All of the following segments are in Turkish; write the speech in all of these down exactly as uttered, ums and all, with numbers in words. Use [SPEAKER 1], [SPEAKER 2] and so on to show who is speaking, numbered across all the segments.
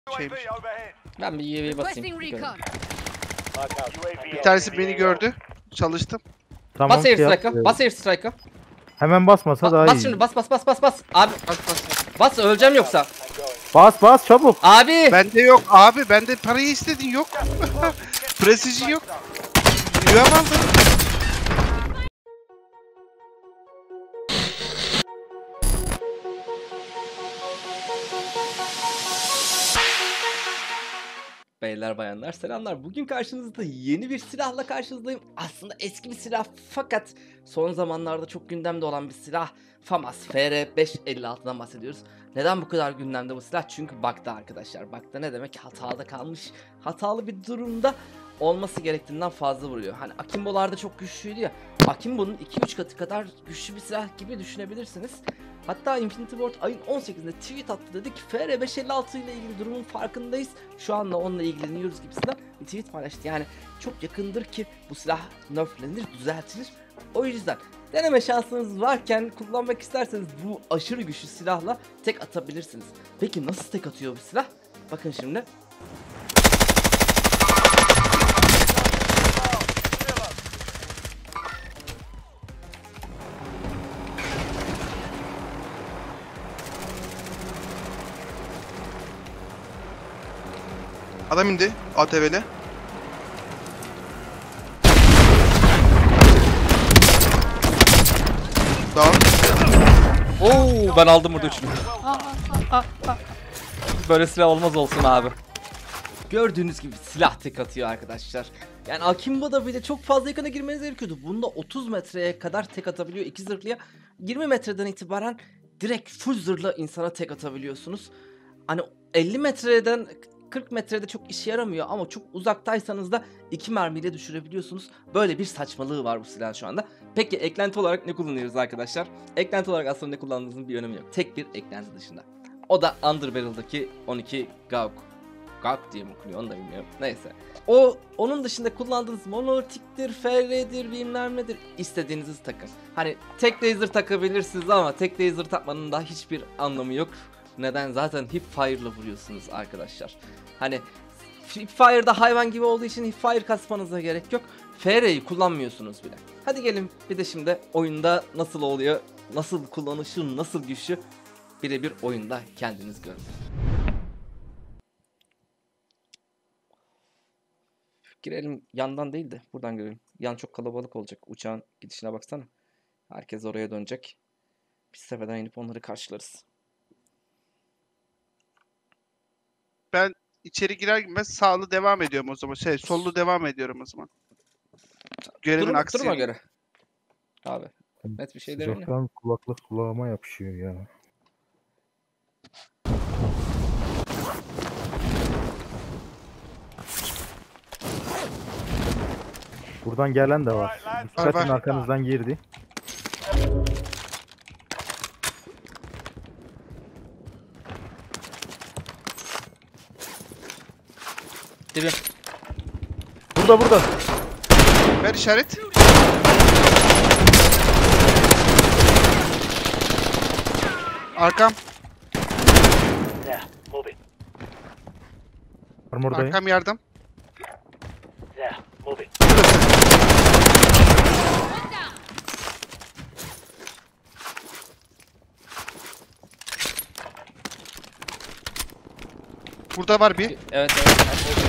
[SPEAKER 1] şeymiş.
[SPEAKER 2] Ben bir U A V basayım.
[SPEAKER 1] Bir tanesi beni gördü. Çalıştım.
[SPEAKER 3] Tamam.
[SPEAKER 2] Bas air
[SPEAKER 3] şey yap.
[SPEAKER 2] strike'a. Bas air strike'a.
[SPEAKER 3] Hemen basmasa
[SPEAKER 2] Ba
[SPEAKER 3] daha
[SPEAKER 2] bas
[SPEAKER 3] iyi.
[SPEAKER 2] şimdi bas bas bas bas bas. Abi
[SPEAKER 1] Bas bas.
[SPEAKER 2] bas öleceğim yoksa.
[SPEAKER 3] Bas bas çabuk.
[SPEAKER 2] Abi.
[SPEAKER 1] Bende yok abi. Bende parayı istedin yok. Prestiji yok. Duyamam da.
[SPEAKER 2] Beyler bayanlar selamlar. Bugün karşınızda yeni bir silahla karşınızdayım. Aslında eski bir silah fakat son zamanlarda çok gündemde olan bir silah. FAMAS F R beş elli altıdan bahsediyoruz. Neden bu kadar gündemde bu silah? Çünkü bug'da arkadaşlar. Bug'da ne demek? Hatada kalmış. Hatalı bir durumda olması gerektiğinden fazla vuruyor. Hani Akimbo'larda çok güçlüydü ya. Akimbo'nun iki üç katı kadar güçlü bir silah gibi düşünebilirsiniz. Hatta Infinity Ward ayın on sekizinde tweet attı, dedi ki F R beş elli altı ile ilgili durumun farkındayız. Şu anda onunla ilgileniyoruz gibisinden bir tweet paylaştı. Yani çok yakındır ki bu silah nerflenir, düzeltilir. O yüzden deneme şansınız varken kullanmak isterseniz bu aşırı güçlü silahla tek atabilirsiniz. Peki nasıl tek atıyor bu silah? Bakın şimdi.
[SPEAKER 1] Adam indi A T V'le. Tamam.
[SPEAKER 2] Oo, ben aldım burada üçünü. Böyle silah olmaz olsun abi. Gördüğünüz gibi silah tek atıyor arkadaşlar. Yani Akimbo'da bile çok fazla yakına girmeniz gerekiyordu. Bunda otuz metreye kadar tek atabiliyor. iki zırhlıya yirmi metreden itibaren direkt full zırhla insana tek atabiliyorsunuz. Hani elli metreden kırk metrede çok işe yaramıyor ama çok uzaktaysanız da iki mermiyle düşürebiliyorsunuz. Böyle bir saçmalığı var bu silah şu anda. Peki eklenti olarak ne kullanıyoruz arkadaşlar? Eklenti olarak aslında ne kullandığınızın bir önemi yok. Tek bir eklenti dışında. O da Underbarrel'daki on iki Gauk. Gauk diye mi okunuyor onu da bilmiyorum. Neyse. O onun dışında kullandığınız monolitiktir, F R'dir, bilmem nedir, istediğinizi takın. Hani tek laser takabilirsiniz ama tek laser takmanın da hiçbir anlamı yok. Neden? Zaten hipfire'la vuruyorsunuz arkadaşlar. Hani hipfire'da hayvan gibi olduğu için hipfire kasmanıza gerek yok. F R'yi kullanmıyorsunuz bile. Hadi gelin bir de şimdi oyunda nasıl oluyor, nasıl kullanışı, nasıl güçlü birebir oyunda kendiniz görün. Girelim yandan değil de buradan görelim. Yan çok kalabalık olacak. Uçağın gidişine baksana. Herkes oraya dönecek. Biz tepeden inip onları karşılarız.
[SPEAKER 1] Ben içeri girer girmez sağlı devam ediyorum o zaman. Şey, sollu devam ediyorum o zaman. Görevin
[SPEAKER 2] Duruma,
[SPEAKER 1] aksi.
[SPEAKER 2] duruma göre. Abi net bir şey demeyin.
[SPEAKER 3] Sıcaktan kulaklık kulağıma yapışıyor ya. Buradan gelen de var. Dikkatin
[SPEAKER 1] var.
[SPEAKER 3] arkanızdan girdi.
[SPEAKER 2] Dibim.
[SPEAKER 3] Burada burada.
[SPEAKER 1] Ver işaret. Arkam.
[SPEAKER 3] Armordayım.
[SPEAKER 1] Arkam yardım. Burada var bir.
[SPEAKER 2] Evet evet.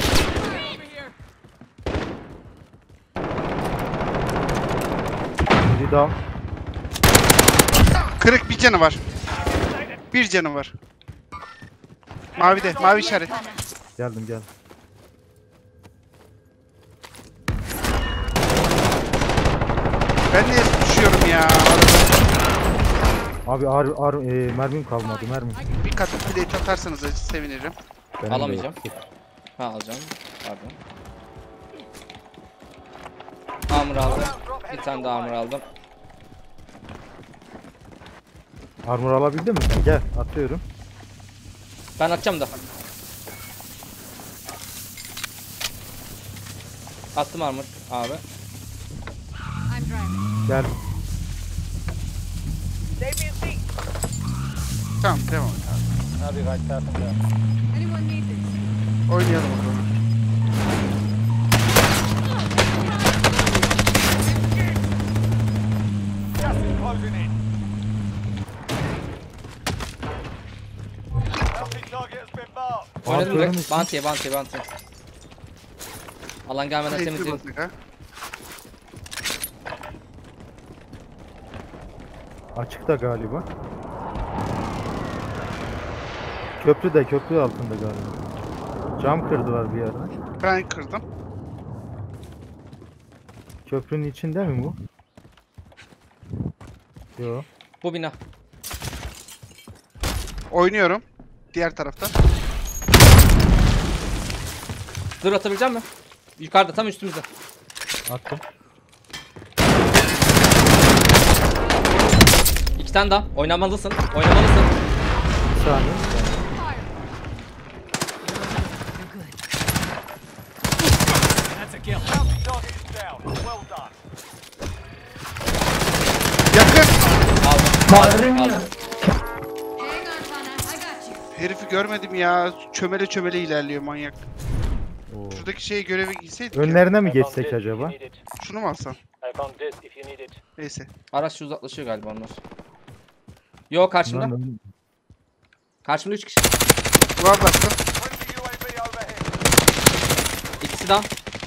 [SPEAKER 3] Biri down.
[SPEAKER 1] Kırık bir canı var. Bir canı var. Mavi de, mavi işaret.
[SPEAKER 3] Geldim geldim.
[SPEAKER 1] Ben de düşüyorum ya.
[SPEAKER 3] Abi ar, ar, e, mermim kalmadı mermim.
[SPEAKER 1] Bir katı plate atarsanız sevinirim.
[SPEAKER 3] Benim de
[SPEAKER 2] Alamayacağım.
[SPEAKER 3] yok.
[SPEAKER 2] Ha alacağım. Pardon. Armor aldım. Bir tane daha armor aldım.
[SPEAKER 3] Armor alabildin mi sen? Gel atıyorum.
[SPEAKER 2] Ben atacağım da. Attım armor abi.
[SPEAKER 3] Gel.
[SPEAKER 1] Tamam, devam.
[SPEAKER 4] I'll be right back.
[SPEAKER 5] Anyone need this?
[SPEAKER 1] Oynayalım o zaman.
[SPEAKER 4] Gas is closing in. Bounty target has been marked.
[SPEAKER 2] Oynadım
[SPEAKER 3] Aferin
[SPEAKER 2] direkt.
[SPEAKER 3] misin?
[SPEAKER 2] Bounty'ye bounty'ye bounty. Alan gelmeden
[SPEAKER 1] Safety
[SPEAKER 2] temizleyin.
[SPEAKER 1] bastık ha.
[SPEAKER 3] Açıkta galiba. Köprü de köprü altında galiba. Cam kırdılar bir yerden.
[SPEAKER 1] Ben kırdım.
[SPEAKER 3] Köprünün içinde mi bu? Yo.
[SPEAKER 2] Bu bina.
[SPEAKER 1] Oynuyorum. Diğer taraftan.
[SPEAKER 2] Dur atabilecek misin? Yukarıda tam üstümüzde.
[SPEAKER 3] Attım.
[SPEAKER 2] İki tane daha. Oynamalısın. Oynamalısın.
[SPEAKER 3] Bir saniye.
[SPEAKER 4] Bounty target is down. Well done.
[SPEAKER 1] Yakın.
[SPEAKER 2] Aldım. Aldım. Aldım.
[SPEAKER 5] Hang on, Hannah. I got you.
[SPEAKER 1] Herifi görmedim ya. Çömele çömele ilerliyor manyak.
[SPEAKER 3] Oo.
[SPEAKER 1] Şuradaki şey görevi gitseydik ya.
[SPEAKER 3] Önlerine mi geçsek acaba?
[SPEAKER 1] Şunu mu alsam?
[SPEAKER 6] I found this if you need it.
[SPEAKER 1] Neyse.
[SPEAKER 2] Araç şu uzaklaşıyor galiba onlar. Yo karşımda.
[SPEAKER 3] Bundan ön-
[SPEAKER 2] Karşımda üç kişi.
[SPEAKER 1] Duvar bastım.
[SPEAKER 4] Friendly U A V overhead.
[SPEAKER 2] İkisi daha.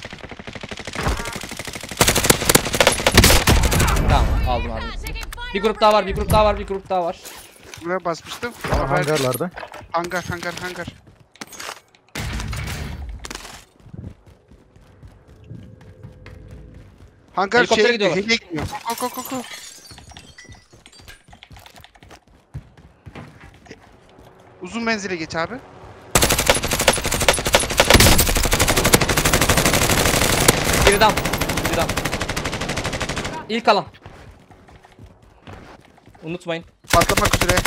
[SPEAKER 2] Tamam aldım aldım.
[SPEAKER 5] Taking fire.
[SPEAKER 2] Bir grup daha var, bir grup daha var, bir grup daha var.
[SPEAKER 1] Buraya basmıştım.
[SPEAKER 3] Aa,
[SPEAKER 1] Ama verdim.
[SPEAKER 3] hangarlarda.
[SPEAKER 1] Hangar hangar hangar. Hangar
[SPEAKER 2] Helikoptere
[SPEAKER 1] şey
[SPEAKER 2] gidiyorlar.
[SPEAKER 1] heliye gidiyor. Ko ko ko ko. Uzun menzile geç abi.
[SPEAKER 2] Biri down. Biri down. İlk alan. Unutmayın.
[SPEAKER 1] Patlamak üzere.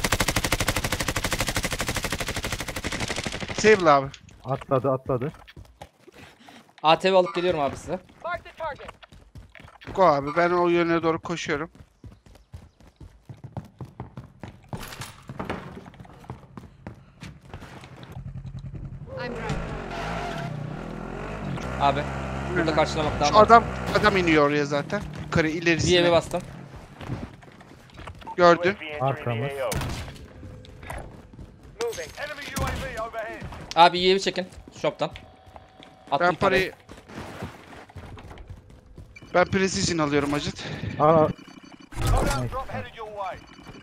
[SPEAKER 1] Sable abi.
[SPEAKER 3] Atladı atladı.
[SPEAKER 2] A T V alıp geliyorum abi size.
[SPEAKER 6] Mark the target.
[SPEAKER 1] Go abi ben o yöne doğru koşuyorum.
[SPEAKER 5] I'm driving.
[SPEAKER 2] Abi. Burada karşılamak daha
[SPEAKER 1] Şu
[SPEAKER 2] mantıklı.
[SPEAKER 1] adam adam iniyor oraya zaten. Yukarı
[SPEAKER 2] Bir eve
[SPEAKER 1] ilerisine.
[SPEAKER 2] bastım.
[SPEAKER 1] Gördüm.
[SPEAKER 4] U A V entering
[SPEAKER 3] Arkamız.
[SPEAKER 4] the A O. Moving. Enemy U A V overhead.
[SPEAKER 2] Abi iyi evi çekin. Shop'tan. Attım
[SPEAKER 1] Ben parayı ben precision alıyorum Acıt.
[SPEAKER 3] Aa,
[SPEAKER 4] Loadout
[SPEAKER 3] Nice.
[SPEAKER 4] drop headed your way.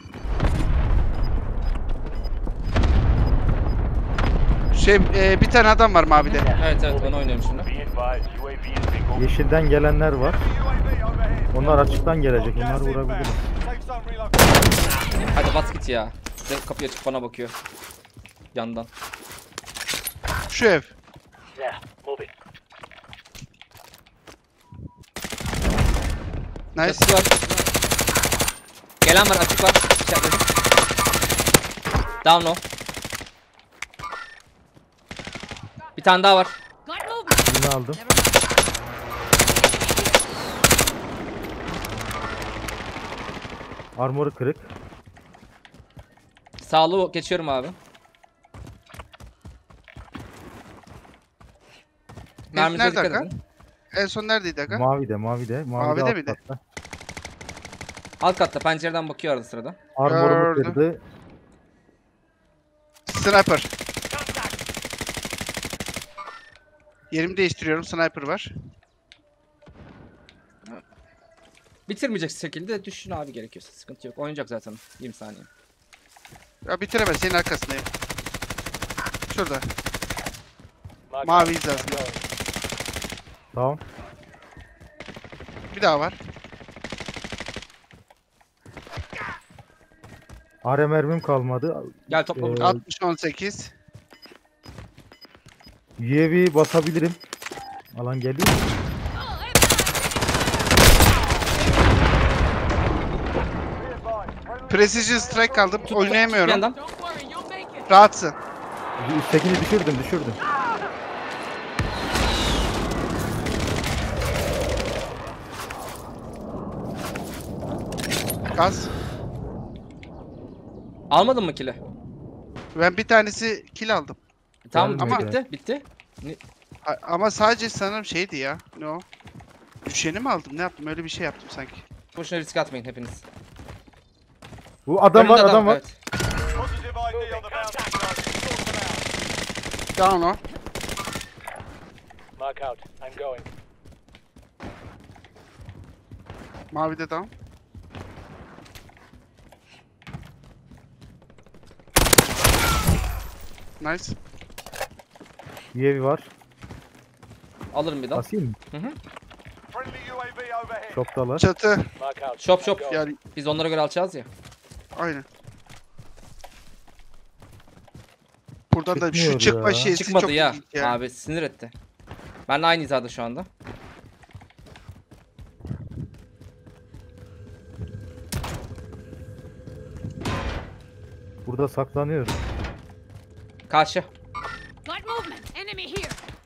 [SPEAKER 1] Şey e, bir tane adam var mavide.
[SPEAKER 2] Evet evet onu oynuyorum şimdi.
[SPEAKER 4] Be advised, U A V is bingo.
[SPEAKER 3] yeşilden gelenler var.
[SPEAKER 4] U A V overhead.
[SPEAKER 3] Onlar açıktan gelecek.
[SPEAKER 4] Got
[SPEAKER 3] Onları
[SPEAKER 4] gas inbound.
[SPEAKER 3] vurabiliriz.
[SPEAKER 4] Safe zone relocated.
[SPEAKER 2] Hadi bas git ya. Direkt kapıyı açıp bana bakıyor. Yandan.
[SPEAKER 1] Şu ev.
[SPEAKER 6] Yeah, move it.
[SPEAKER 1] Nice.
[SPEAKER 2] Çatısı var. Gelen var açık var. İşaretledim. Down low. Bir tane daha var.
[SPEAKER 5] Got movement.
[SPEAKER 3] Birini aldım.
[SPEAKER 5] Never mind.
[SPEAKER 3] Armoru kırık.
[SPEAKER 2] Sağlığı geçiyorum abi. Merminize
[SPEAKER 1] nerede
[SPEAKER 2] dikkat
[SPEAKER 1] aga?
[SPEAKER 2] edin.
[SPEAKER 1] En son neredeydi aga?
[SPEAKER 3] Mavide mavide. Mavide,
[SPEAKER 1] Mavide
[SPEAKER 3] alt
[SPEAKER 1] miydi?
[SPEAKER 3] katta.
[SPEAKER 2] Alt katta pencereden bakıyor arada sırada.
[SPEAKER 3] Armorumu
[SPEAKER 1] Gördüm.
[SPEAKER 3] kırdı.
[SPEAKER 1] Sniper. Yerimi değiştiriyorum. Sniper var.
[SPEAKER 2] Bitirmeyecek şekilde düşün abi gerekiyorsa. Sıkıntı yok. Oynayacak zaten. yirmi saniye.
[SPEAKER 1] Ya bitiremez. Senin arkasındayım. Şurada.
[SPEAKER 6] Mark
[SPEAKER 1] Mavi
[SPEAKER 6] the
[SPEAKER 1] hizasında.
[SPEAKER 3] Tamam.
[SPEAKER 1] Bir daha var.
[SPEAKER 3] Are mermim kalmadı.
[SPEAKER 2] Gel topla
[SPEAKER 3] Ee,
[SPEAKER 2] burada.
[SPEAKER 1] altmış on sekiz.
[SPEAKER 3] U A V basabilirim. Alan geliyor.
[SPEAKER 1] Precision strike aldım.
[SPEAKER 2] Tut, Bir
[SPEAKER 1] Oynayamıyorum.
[SPEAKER 2] yandan.
[SPEAKER 1] Rahatsın.
[SPEAKER 3] Üsttekini düşürdüm düşürdüm.
[SPEAKER 1] Gaz.
[SPEAKER 2] Almadın mı kili?
[SPEAKER 1] Ben bir tanesi kill aldım.
[SPEAKER 2] Tamam
[SPEAKER 3] Gelmiyor
[SPEAKER 2] bitti bitti.
[SPEAKER 1] A- Ama sadece sanırım şeydi ya. Ne o? Düşeni mi aldım? Ne yaptım? Öyle bir şey yaptım sanki.
[SPEAKER 2] Boşuna risk atmayın hepiniz.
[SPEAKER 3] Bu adam var
[SPEAKER 2] Önünde
[SPEAKER 3] adam var.
[SPEAKER 2] Evet.
[SPEAKER 4] Positive I D on the bounty target. Sort them out.
[SPEAKER 1] Down o.
[SPEAKER 6] Mark out. I'm going.
[SPEAKER 1] Mavide down. Nice.
[SPEAKER 3] U A V var.
[SPEAKER 2] Alırım bir daha.
[SPEAKER 3] Basayım mı?
[SPEAKER 4] Friendly U A V overhead.
[SPEAKER 3] Şoptalar.
[SPEAKER 1] Çatı.
[SPEAKER 6] Mark out.
[SPEAKER 2] Şop
[SPEAKER 6] I'm
[SPEAKER 2] şop.
[SPEAKER 6] going.
[SPEAKER 1] Yani
[SPEAKER 2] Biz onlara göre alacağız ya.
[SPEAKER 1] aynen. Buradan da şu
[SPEAKER 3] Çıkmıyor
[SPEAKER 1] çıkma
[SPEAKER 3] ya.
[SPEAKER 1] şeysi
[SPEAKER 2] Çıkmadı
[SPEAKER 1] çok
[SPEAKER 2] ya.
[SPEAKER 1] ilginç ya.
[SPEAKER 2] Abi sinir etti. Benle aynı hizada şu anda.
[SPEAKER 3] Burada saklanıyor.
[SPEAKER 2] Karşı.
[SPEAKER 5] Got movement. Enemy here.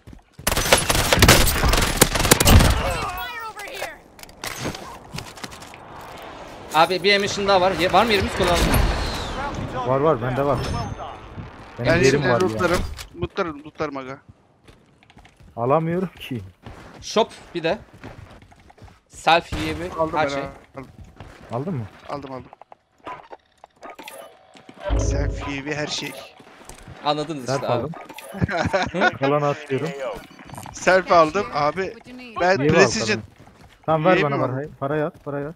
[SPEAKER 5] Fire over here.
[SPEAKER 2] Abi bir emission daha var. Ye- var mı yerimiz kullanalım?
[SPEAKER 4] Bounty target
[SPEAKER 3] Var, var,
[SPEAKER 4] is
[SPEAKER 3] bende
[SPEAKER 4] down.
[SPEAKER 3] var.
[SPEAKER 4] Well done.
[SPEAKER 3] Benim
[SPEAKER 1] Ben
[SPEAKER 3] yerim
[SPEAKER 1] yerimden
[SPEAKER 3] var ya.
[SPEAKER 1] lootlarım. Lootlarım, lootlarım aga.
[SPEAKER 3] Alamıyorum ki.
[SPEAKER 2] Shop bir de. Self U A V
[SPEAKER 1] Aldım
[SPEAKER 2] her
[SPEAKER 1] ben
[SPEAKER 2] şey.
[SPEAKER 1] aldım.
[SPEAKER 3] Aldın mı?
[SPEAKER 1] Aldım aldım. Selfie ve her şey.
[SPEAKER 2] Anladınız
[SPEAKER 3] Self
[SPEAKER 2] işte abi.
[SPEAKER 3] aldım. Kalan atıyorum.
[SPEAKER 1] Selfie aldım abi.
[SPEAKER 5] What you need?
[SPEAKER 1] Ben
[SPEAKER 3] U A V al
[SPEAKER 1] Precision
[SPEAKER 3] kalanı. Tamam ver
[SPEAKER 1] U A V
[SPEAKER 3] bana
[SPEAKER 1] mi aldın?
[SPEAKER 3] parayı. Parayı at, parayı at.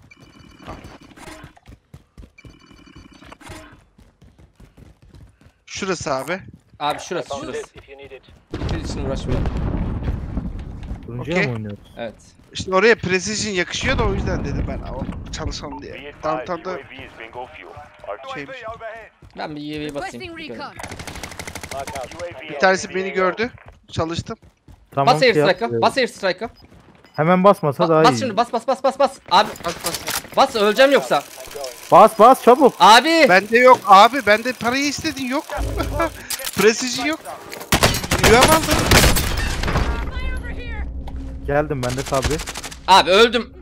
[SPEAKER 1] şurası abi.
[SPEAKER 2] Abi şurası
[SPEAKER 6] Found
[SPEAKER 2] şurası.
[SPEAKER 6] this if you need it.
[SPEAKER 2] Bir için uğraşmayalım.
[SPEAKER 3] Turuncuya
[SPEAKER 1] Okey.
[SPEAKER 3] mı oynuyoruz?
[SPEAKER 2] Evet.
[SPEAKER 1] İşte oraya Precision yakışıyor da o yüzden dedim ben o çalışalım diye. Downtown'da şeymiş.
[SPEAKER 4] U A V overhead.
[SPEAKER 2] Ben bir U A V basayım.
[SPEAKER 5] Requesting
[SPEAKER 2] bir
[SPEAKER 5] recon.
[SPEAKER 6] Mark out.
[SPEAKER 1] Bir tanesi beni gördü. Çalıştım.
[SPEAKER 3] Tamam.
[SPEAKER 2] Bas air
[SPEAKER 3] şey yap.
[SPEAKER 2] strike'a. Bas air strike'a.
[SPEAKER 3] Hemen basmasa daha
[SPEAKER 2] Bas
[SPEAKER 3] iyi.
[SPEAKER 2] şimdi bas bas bas bas bas. Abi
[SPEAKER 1] Bas bas.
[SPEAKER 2] bas öleceğim yoksa.
[SPEAKER 6] I'm going.
[SPEAKER 3] Bas bas çabuk.
[SPEAKER 2] Abi.
[SPEAKER 1] Bende yok abi. Bende parayı istedin yok. Precision yok. Rüyam aldım.
[SPEAKER 5] Fire over here.
[SPEAKER 3] Geldim ben de sabri.
[SPEAKER 2] Abi öldüm.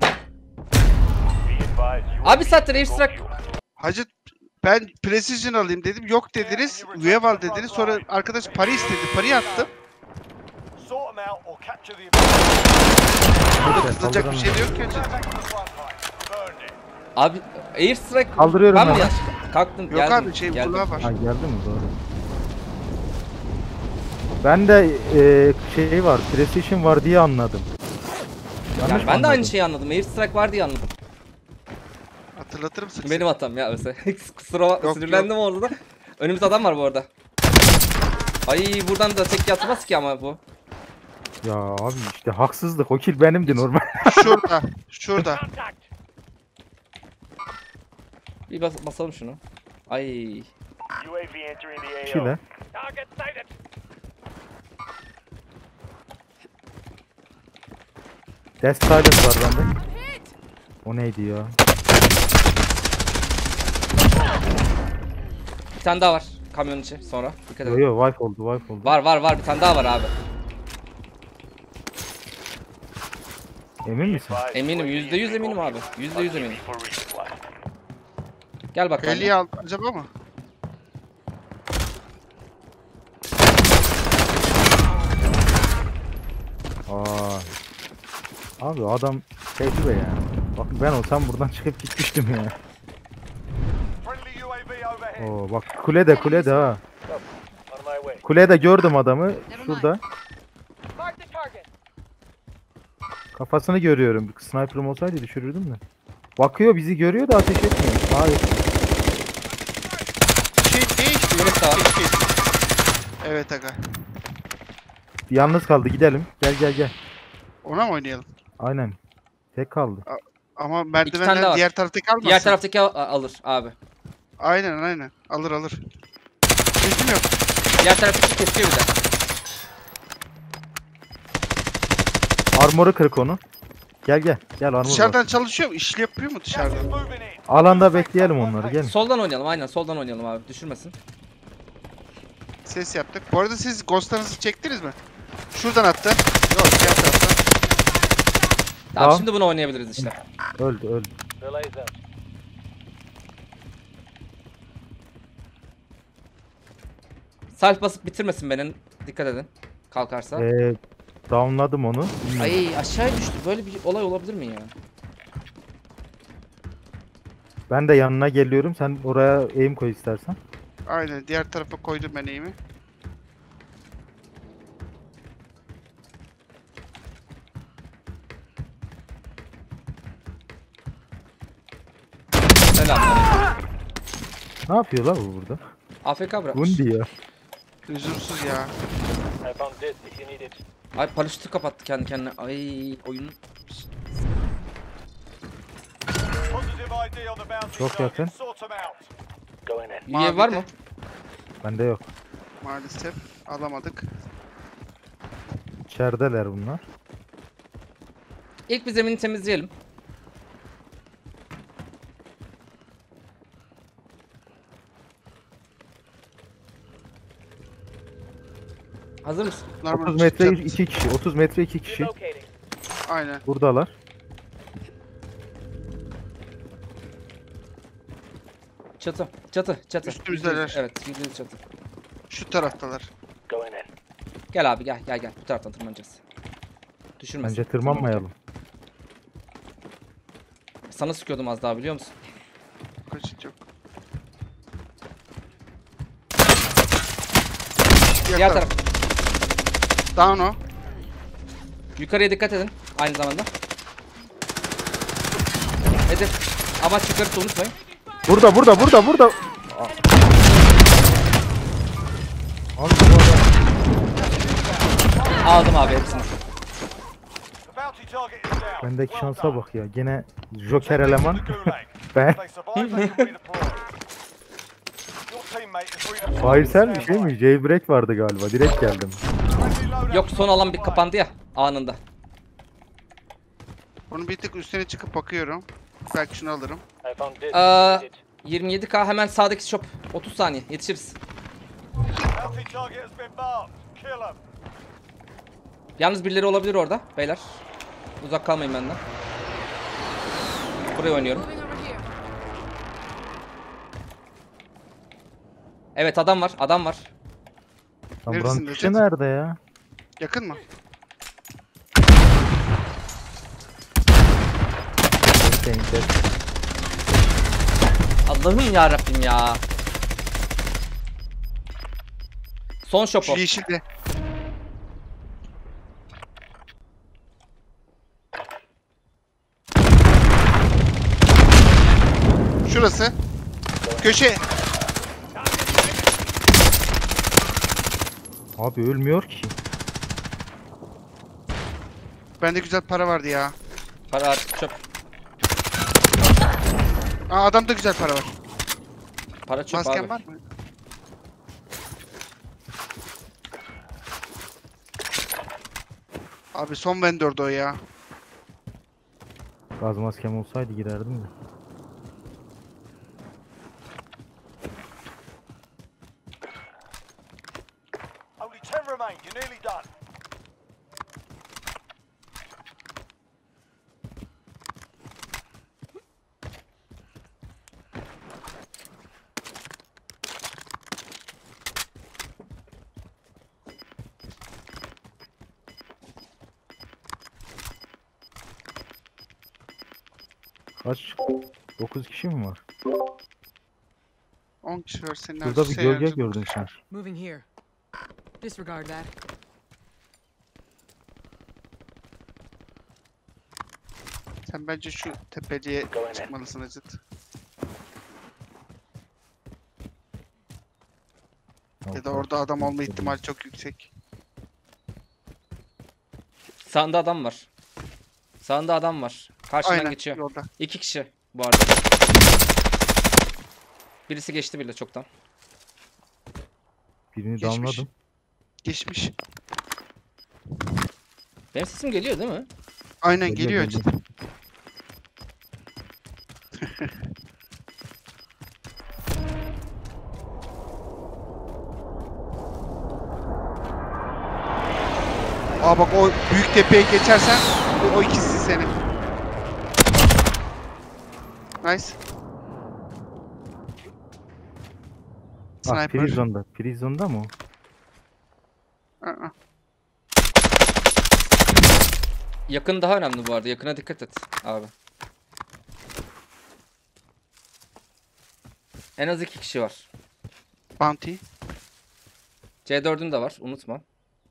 [SPEAKER 2] Abi saattir air strike.
[SPEAKER 1] Hacı ben Precision alayım dedim. Yok dediniz. Üyev al dediniz. Sonra arkadaş para istedi. Parayı attım.
[SPEAKER 4] Sort them out or capture the
[SPEAKER 1] Burada
[SPEAKER 3] Neyse,
[SPEAKER 1] kızacak bir
[SPEAKER 3] kaldıralım.
[SPEAKER 1] şey de yok ki hacı.
[SPEAKER 4] back to the front line. Burned it.
[SPEAKER 2] Abi air strike.
[SPEAKER 3] Kaldırıyorum
[SPEAKER 2] Ben mi
[SPEAKER 3] ben.
[SPEAKER 2] yanlış? Kalktım
[SPEAKER 1] Yok
[SPEAKER 2] geldim.
[SPEAKER 1] abi şey
[SPEAKER 2] geldim.
[SPEAKER 1] kulağı var.
[SPEAKER 3] Ha geldi mi doğru. Ben de e, şey var, precision var diye anladım. Yanlış
[SPEAKER 2] Yani
[SPEAKER 3] mı
[SPEAKER 2] ben de aynı
[SPEAKER 3] anladım?
[SPEAKER 2] şeyi anladım. Air strike var diye anladım.
[SPEAKER 1] Hatırlatır mısın?
[SPEAKER 2] Benim hatam ya öyle. Kusura bakma
[SPEAKER 1] Yok,
[SPEAKER 2] sinirlendim orada da. Önümüzde adam var bu arada. Ay buradan da tek yatmaz ki ama bu.
[SPEAKER 3] Ya abi işte haksızlık. O kill benimdi normal.
[SPEAKER 1] Şurada. Şurada.
[SPEAKER 6] Contact.
[SPEAKER 2] Bir bas basalım şunu. Ay.
[SPEAKER 6] U A V entering the A O.
[SPEAKER 3] Kile.
[SPEAKER 6] Target sighted.
[SPEAKER 3] Death Silence var bende.
[SPEAKER 5] Hit.
[SPEAKER 3] O neydi ya?
[SPEAKER 2] Bir tane daha var. Kamyonun içi sonra. Dikkat
[SPEAKER 3] Yo
[SPEAKER 2] edin.
[SPEAKER 3] yo wipe oldu wipe oldu.
[SPEAKER 2] Var var var bir tane daha var abi.
[SPEAKER 3] Emin misin?
[SPEAKER 2] Eminim yüzde yüz eminim abi. Yüzde yüz eminim. Gel bak.
[SPEAKER 1] Heli'yi al acaba mı?
[SPEAKER 3] Aa. Abi adam tecrübe yani. Bakın ben olsam buradan çıkıp gitmiştim ya.
[SPEAKER 4] Friendly U A V overhead.
[SPEAKER 3] Oo bak kulede kulede ha.
[SPEAKER 6] On my way.
[SPEAKER 3] Kulede gördüm adamı. Şurada.
[SPEAKER 6] Mark the target.
[SPEAKER 3] Kafasını görüyorum. Sniper'ım olsaydı düşürürdüm de. Bakıyor bizi görüyor da ateş etmiyor. Hayır.
[SPEAKER 1] Şey değişti.
[SPEAKER 2] Burası da var.
[SPEAKER 1] Şey, şey. Evet aga.
[SPEAKER 3] Yalnız kaldı gidelim. Gel gel gel.
[SPEAKER 1] Ona mı oynayalım?
[SPEAKER 3] Aynen. Tek kaldı.
[SPEAKER 1] Ama
[SPEAKER 2] tane
[SPEAKER 1] merdivenden
[SPEAKER 2] daha var.
[SPEAKER 1] diğer taraftaki almasın.
[SPEAKER 2] Diğer taraftaki al- alır abi.
[SPEAKER 1] Aynen aynen. Alır alır. Bilgim yok.
[SPEAKER 2] Diğer taraftaki kesiyor bir de.
[SPEAKER 3] Armoru kırık onu. Gel gel. Gel armor var.
[SPEAKER 1] Dışarıdan çalışıyor mu? İşli yapıyor mu
[SPEAKER 4] Gas is
[SPEAKER 1] dışarıdan?
[SPEAKER 4] moving in.
[SPEAKER 3] Alanda bekleyelim onları. Gelin.
[SPEAKER 2] Soldan oynayalım aynen soldan oynayalım abi düşürmesin.
[SPEAKER 1] Ses yaptık. Bu arada siz ghostlarınızı çektiniz mi? Şuradan attı. Yok diğer taraftan.
[SPEAKER 2] Tamam,
[SPEAKER 3] Tamam.
[SPEAKER 2] şimdi bunu oynayabiliriz işte.
[SPEAKER 3] Öldü öldü.
[SPEAKER 6] Relay's out.
[SPEAKER 2] Self basıp bitirmesin beni. Dikkat edin. Kalkarsa.
[SPEAKER 3] Ee, downladım onu. Bilmiyorum.
[SPEAKER 2] Ay aşağıya düştü. Böyle bir olay olabilir mi ya?
[SPEAKER 3] Ben de yanına geliyorum. Sen oraya aim koy istersen.
[SPEAKER 1] Aynen diğer tarafa koydum ben eğimi.
[SPEAKER 2] Selam.
[SPEAKER 3] Ne yapıyor la bu burada?
[SPEAKER 2] A F K bırakmış.
[SPEAKER 3] Gundi ya.
[SPEAKER 1] Lüzumsuz ya.
[SPEAKER 6] I found this if you need it.
[SPEAKER 2] Ay paraşütü kapattı kendi kendine. Ay oyun.
[SPEAKER 4] Positive I D on the bounty
[SPEAKER 3] Çok
[SPEAKER 4] target.
[SPEAKER 3] yakın.
[SPEAKER 4] Sort them out.
[SPEAKER 6] Go in it.
[SPEAKER 2] U A V var mı?
[SPEAKER 3] Bende yok.
[SPEAKER 1] Maalesef alamadık.
[SPEAKER 3] İçerideler bunlar.
[SPEAKER 2] İlk bir zemini temizleyelim. Hazır mısın?
[SPEAKER 1] Normal
[SPEAKER 3] otuz metre
[SPEAKER 1] çıkacak.
[SPEAKER 3] iki kişi. otuz metre iki kişi.
[SPEAKER 6] Relocating.
[SPEAKER 1] Aynen.
[SPEAKER 3] Buradalar.
[SPEAKER 2] Çatı, çatı, çatı.
[SPEAKER 1] Üstümüzdeler.
[SPEAKER 2] yüzde yüz, evet, yüzde yüz çatı.
[SPEAKER 1] Şu taraftalar.
[SPEAKER 6] Go in it.
[SPEAKER 2] Gel abi gel, gel gel. Bu taraftan tırmanacağız. Düşürmesin.
[SPEAKER 3] Bence tırmanmayalım.
[SPEAKER 2] Sana sıkıyordum az daha biliyor musun?
[SPEAKER 1] Kaçış yok.
[SPEAKER 2] Diğer taraf.
[SPEAKER 1] Down o.
[SPEAKER 2] Yukarıya dikkat edin. Aynı zamanda. Hedef. Amaç yukarısı unutmayın.
[SPEAKER 3] Burada burada burada burada. Abi bu adam-
[SPEAKER 2] Aldım abi hepsini.
[SPEAKER 4] The bounty target is down.
[SPEAKER 3] Bendeki
[SPEAKER 4] Well
[SPEAKER 3] şansa
[SPEAKER 4] done.
[SPEAKER 3] bak ya. Gene Joker
[SPEAKER 4] Send them to
[SPEAKER 3] eleman.
[SPEAKER 4] the gulag.
[SPEAKER 3] Ben.
[SPEAKER 4] If they survive, they can redeploy. Your teammate is redeployed.
[SPEAKER 3] Fahirsel bir şey mi? Jailbreak vardı galiba. Direkt geldim.
[SPEAKER 4] Friendly loadout
[SPEAKER 2] Yok son alan bir
[SPEAKER 4] on the way.
[SPEAKER 2] kapandı ya anında.
[SPEAKER 1] Onun bir tık üstüne çıkıp bakıyorum. Belki şunu alırım.
[SPEAKER 6] I found this if
[SPEAKER 2] Aa,
[SPEAKER 6] you need it.
[SPEAKER 2] yirmi yedi K hemen sağdaki shop. otuz saniye yetişiriz.
[SPEAKER 4] Bounty target has been marked. Kill them.
[SPEAKER 2] Yalnız birileri olabilir orada beyler. Uzak kalmayın benden. Buraya oynuyorum.
[SPEAKER 5] Moving over here.
[SPEAKER 2] Evet adam var, adam var.
[SPEAKER 3] Lan buranın
[SPEAKER 1] Neresin
[SPEAKER 3] çıkışı
[SPEAKER 1] Recep?
[SPEAKER 3] nerede ya?
[SPEAKER 1] Yakın mı?
[SPEAKER 3] Bekleyin, bekleyin.
[SPEAKER 2] Allah'ım ya Rabbim ya. Son shop o.
[SPEAKER 1] Şu yeşilde. Şurası. Köşe.
[SPEAKER 3] Abi ölmüyor ki.
[SPEAKER 1] Bende güzel para vardı ya.
[SPEAKER 2] Para artık çöp.
[SPEAKER 1] Aa adamda güzel para var.
[SPEAKER 2] Para çöp
[SPEAKER 1] Masken
[SPEAKER 2] abi.
[SPEAKER 1] var mı? Abi son vendordu o ya.
[SPEAKER 3] Gaz maskem olsaydı girerdim de.
[SPEAKER 4] Only ten remain. You're nearly done.
[SPEAKER 3] Kaç? dokuz kişi mi var?
[SPEAKER 1] on kişi var senin.
[SPEAKER 3] Burada bir
[SPEAKER 1] şey
[SPEAKER 3] gölge
[SPEAKER 1] harcadın.
[SPEAKER 3] gördüm sen.
[SPEAKER 7] Moving here. Disregard that.
[SPEAKER 1] Sen bence şu tepeliğe
[SPEAKER 6] Go in it.
[SPEAKER 1] çıkmalısın Acıt. Ya da orada adam olma ihtimali çok yüksek.
[SPEAKER 2] Sağında adam var. Sağında adam var. Karşıdan
[SPEAKER 1] Aynen
[SPEAKER 2] geçiyor.
[SPEAKER 1] yolda.
[SPEAKER 2] İki kişi bu arada. Birisi geçti bile çoktan.
[SPEAKER 3] Birini
[SPEAKER 1] Geçmiş.
[SPEAKER 3] damladım.
[SPEAKER 1] Geçmiş.
[SPEAKER 2] Benim sesim geliyor değil mi?
[SPEAKER 1] Aynen
[SPEAKER 3] Geliyor,
[SPEAKER 1] geliyor
[SPEAKER 3] geliyor.
[SPEAKER 1] Acıt. Aa bak o büyük tepeye geçersen o, o ikisi senin. Nice.
[SPEAKER 3] Ah
[SPEAKER 1] Sniper.
[SPEAKER 3] Prizon'da. Prizon'da mı o?
[SPEAKER 1] Aa,
[SPEAKER 2] Yakın daha önemli bu arada. Yakına dikkat et abi. En az iki kişi var.
[SPEAKER 1] bounty.
[SPEAKER 2] C dörd'ün de var. Unutma.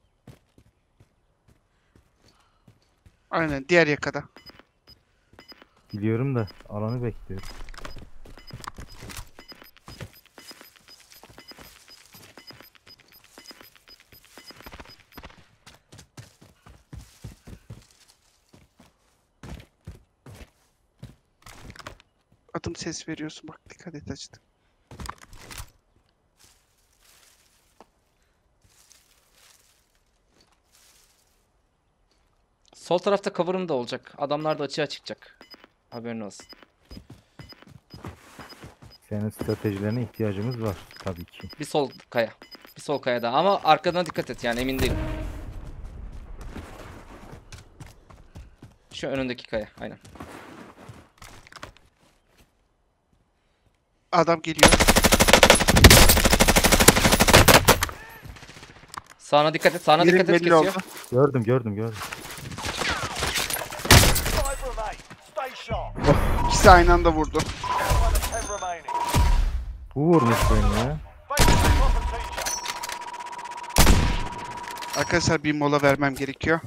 [SPEAKER 1] Aynen diğer yakada.
[SPEAKER 3] Biliyorum da alanı bekliyorum.
[SPEAKER 1] Adım ses veriyorsun bak dikkat et açtı.
[SPEAKER 2] Sol tarafta cover'ım da olacak. Adamlar da açığa çıkacak. Haberin olsun.
[SPEAKER 3] Senin stratejilerine ihtiyacımız var tabii ki.
[SPEAKER 2] Bir sol kaya. Bir sol kaya daha ama arkadan dikkat et yani emin değilim. Şu önündeki kaya aynen.
[SPEAKER 1] Adam geliyor.
[SPEAKER 2] Sağına dikkat et, sağına
[SPEAKER 1] Yerim
[SPEAKER 2] dikkat et,
[SPEAKER 1] belli
[SPEAKER 2] kesiyor.
[SPEAKER 1] oldu.
[SPEAKER 3] Gördüm gördüm gördüm.
[SPEAKER 4] Five remain. Stay sharp.
[SPEAKER 1] İkisi aynı anda vurdu.
[SPEAKER 4] One of ten remaining.
[SPEAKER 3] Bu vurmuş beni ya.
[SPEAKER 4] Face the proper teacher.
[SPEAKER 1] Arkadaşlar bir mola vermem gerekiyor.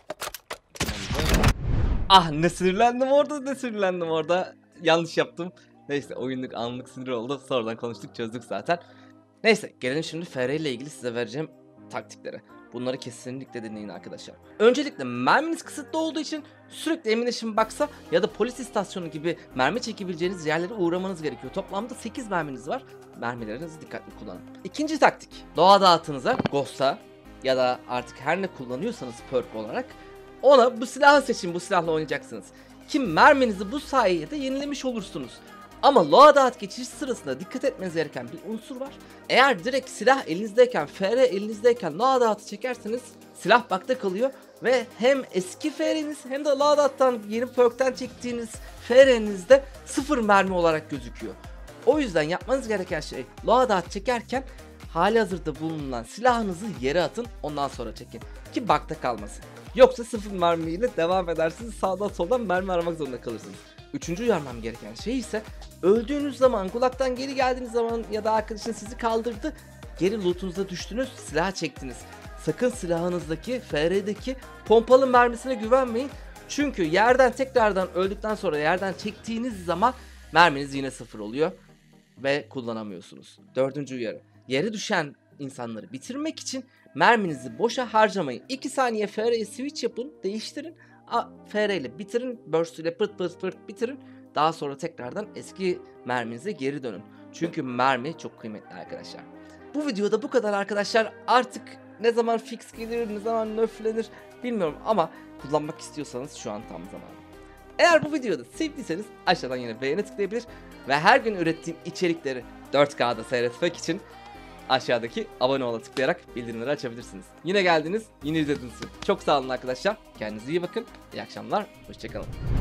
[SPEAKER 2] Ah ne sinirlendim orada, ne sinirlendim orada. Yanlış yaptım. Neyse oyunluk anlık sinir oldu. Sonradan konuştuk, çözdük zaten. Neyse gelelim şimdi F R ile ilgili size vereceğim taktiklere. Bunları kesinlikle dinleyin arkadaşlar. Öncelikle merminiz kısıtlı olduğu için sürekli Ammunition Box'a ya da polis istasyonu gibi mermi çekebileceğiniz yerlere uğramanız gerekiyor. Toplamda sekiz merminiz var. Mermilerinizi dikkatli kullanın. İkinci taktik. Doğa dağıtınıza, Ghost'a ya da artık her ne kullanıyorsanız perk olarak ona bu silahı seçin, bu silahla oynayacaksınız. Ki merminizi bu sayede yenilemiş olursunuz. Ama loadout dağıt geçiş sırasında dikkat etmeniz gereken bir unsur var. Eğer direkt silah elinizdeyken, F R elinizdeyken loadout'u dağıtı çekerseniz silah bakta kalıyor ve hem eski F R'niz hem de loadout'tan yeni perk'ten çektiğiniz F R'nizde sıfır mermi olarak gözüküyor. O yüzden yapmanız gereken şey loadout dağıt çekerken halihazırda bulunan silahınızı yere atın, ondan sonra çekin ki bakta kalmasın. Yoksa sıfır mermiyle devam edersiniz, sağdan soldan mermi aramak zorunda kalırsınız. Üçüncü uyarmam gereken şey ise öldüğünüz zaman, kulaktan geri geldiğiniz zaman ya da arkadaşın sizi kaldırdı, geri lootunuza düştünüz, silah çektiniz. Sakın silahınızdaki, F R'deki pompalı mermisine güvenmeyin. Çünkü yerden tekrardan öldükten sonra yerden çektiğiniz zaman merminiz yine sıfır oluyor ve kullanamıyorsunuz. Dördüncü uyarı. Yere düşen insanları bitirmek için merminizi boşa harcamayın. iki saniye F R'ye switch yapın, değiştirin. F R ile bitirin, burst ile pırt pırt pırt bitirin. Daha sonra tekrardan eski merminize geri dönün. Çünkü mermi çok kıymetli arkadaşlar. Bu videoda bu kadar arkadaşlar. Artık ne zaman fix gelir, ne zaman nerflenir bilmiyorum ama kullanmak istiyorsanız şu an tam zamanı. Eğer bu videoda sevdiyseniz aşağıdan yine beğeni tıklayabilir ve her gün ürettiğim içerikleri dört K'da seyretmek için aşağıdaki abone ol'a tıklayarak bildirimleri açabilirsiniz. Yine geldiniz, yine izlediğiniz için çok sağ olun arkadaşlar. Kendinize iyi bakın. İyi akşamlar. Hoşçakalın.